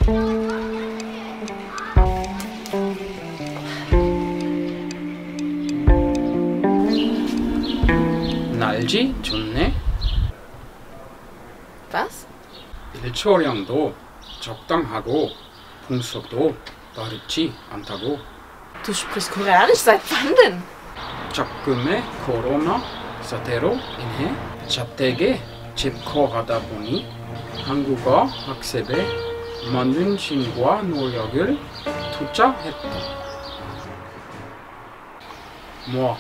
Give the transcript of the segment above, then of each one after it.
날씨 좋네. Was? 일초량도 적당하고 풍속도 빠르지 않다고. Du sprichst Koreanisch? Seit wann denn? 작금의 코로나 사태로 인해 자택에 집콕하다 보니 한국어 학습에 많은 시간과 노력을 투자했다. 뭐?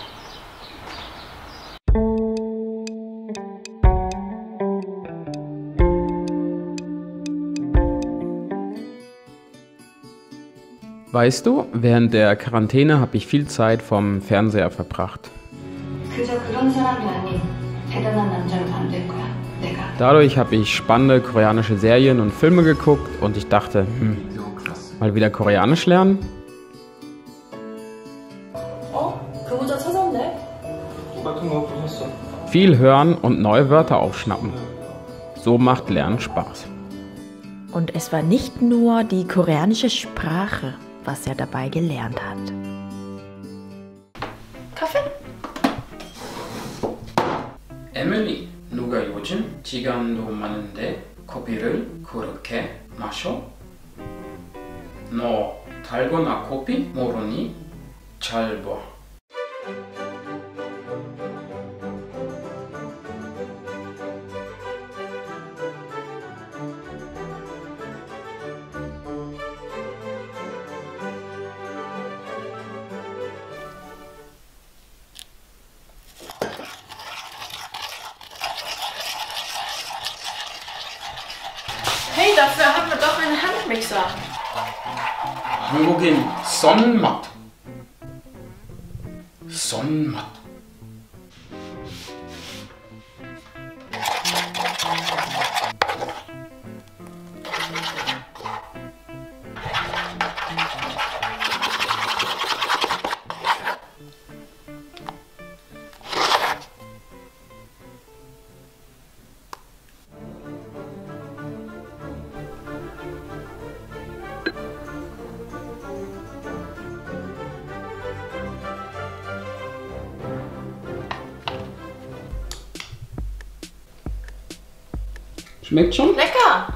Weißt du, während der Quarantäne habe ich viel Zeit vom Fernseher verbracht. Dadurch habe ich spannende koreanische Serien und Filme geguckt und ich dachte, mal wieder Koreanisch lernen? Viel hören und neue Wörter aufschnappen. So macht Lernen Spaß. Und es war nicht nur die koreanische Sprache, was er dabei gelernt hat. Kaffee? 에밀리, 누가 요즘 시간도 많은데 커피를 그렇게 마셔? 너 달고나 커피 모르니? 잘 봐. Hey, dafür haben wir doch einen Handmixer. 한국인 썬맛. 썬맛. Schmeckt schon? Lecker!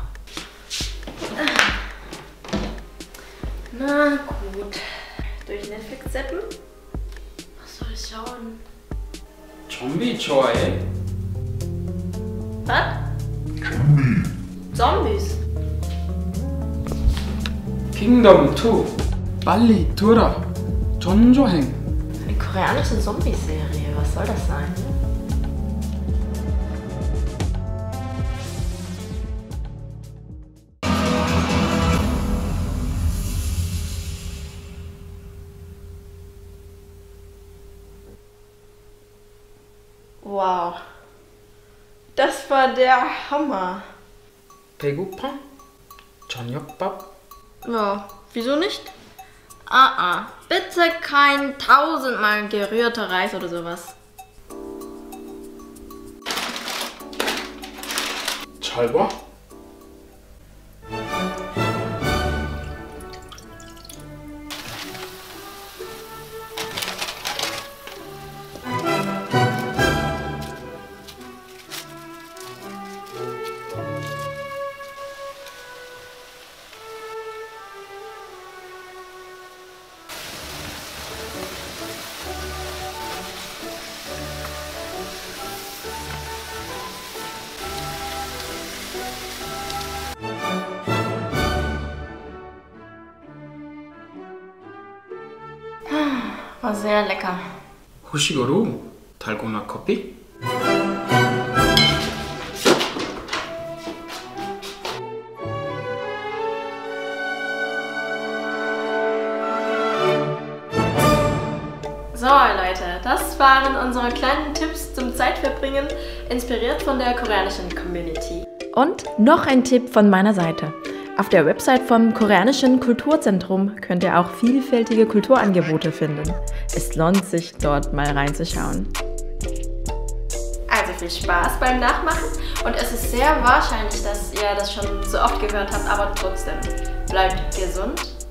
Na gut. Durch Netflix zappen? Was soll ich schauen? 좀비 좋아해? Was? Zombies. 킹덤 2. 빨리 들어. 전조행. Eine koreanische Zombie-Serie. Was soll das sein? Wow, das war der Hammer. 배고파? 저녁밥? Ja, wieso nicht? Bitte kein 1000-mal gerührter Reis oder sowas. 잘 봐. War sehr lecker. 후식으로 달고나 커피? So Leute, das waren unsere kleinen Tipps zum Zeitverbringen, inspiriert von der koreanischen Community. Und noch ein Tipp von meiner Seite. Auf der Website vom Koreanischen Kulturzentrum könnt ihr auch vielfältige Kulturangebote finden. Es lohnt sich, dort mal reinzuschauen. Also viel Spaß beim Nachmachen und es ist sehr wahrscheinlich, dass ihr das schon so oft gehört habt, aber trotzdem. bleibt gesund